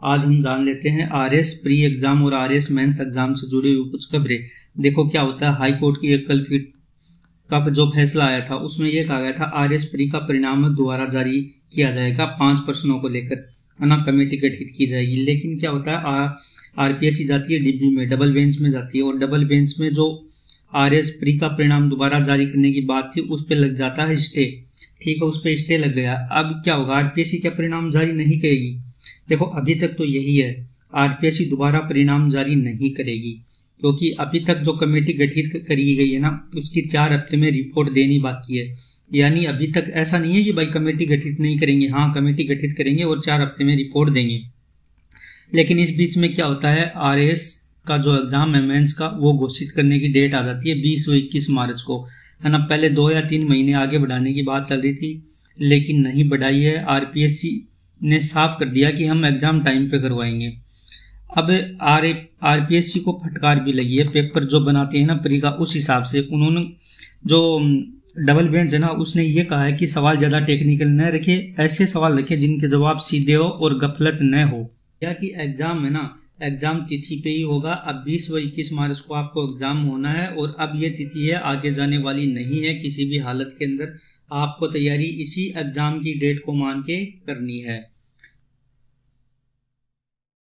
आज हम जान लेते हैं आरएस प्री एग्जाम और आरएस मेंस एग्जाम से जुड़ी हुई कुछ खबरें। देखो क्या होता है, हाई कोर्ट की एक कल फिट का जो फैसला आया था उसमें यह कहा गया था आरएस प्री का परिणाम दोबारा जारी किया जाएगा 5 प्रश्नों को लेकर, है ना। कमेटी गठित की जाएगी। लेकिन क्या होता है, आरपीएससी जाती है डिब्बी में, डबल बेंच में जाती है, और डबल बेंच में जो आरएस प्री का परिणाम दोबारा जारी करने की बात थी उस पर लग जाता है स्टे। ठीक है, उस पर स्टे लग गया। अब क्या होगा, आरपीएससी क्या परिणाम जारी नहीं करेगी? देखो अभी तक तो यही है, आरपीएससी दोबारा परिणाम जारी नहीं करेगी, क्योंकि अभी तक जो कमेटी गठित करी गई है ना उसकी 4 हफ्ते में रिपोर्ट देनी बाकी है। यानी अभी तक ऐसा नहीं है कि भाई कमेटी गठित नहीं करेंगे, हाँ कमेटी गठित करेंगे और 4 हफ्ते में रिपोर्ट देंगे। लेकिन इस बीच में क्या होता है, आरएस का जो एग्जाम है मेंस का वो घोषित करने की डेट आ जाती है 20 और 21 मार्च को, है ना। पहले 2 या 3 महीने आगे बढ़ाने की बात चल रही थी लेकिन नहीं बढ़ाई है। आरपीएससी ने साफ कर दिया कि हम एग्जाम टाइम पे करवाएंगे। अब आरपीएससी को फटकार भी लगी है, पेपर जो बनाते हैं ना प्री का उस हिसाब से उन्होंने जो डबल बेंच है ना उसने ये कहा है कि सवाल ज्यादा टेक्निकल न रखे, ऐसे सवाल रखे जिनके जवाब सीधे हो और गफलत न हो। या कि एग्जाम है ना, एग्जाम तिथि पे ही होगा। अब 20 व 21 मार्च को आपको एग्जाम होना है और अब ये तिथि है आगे जाने वाली नहीं है किसी भी हालत के अंदर। आपको तैयारी इसी एग्जाम की डेट को मान के करनी है।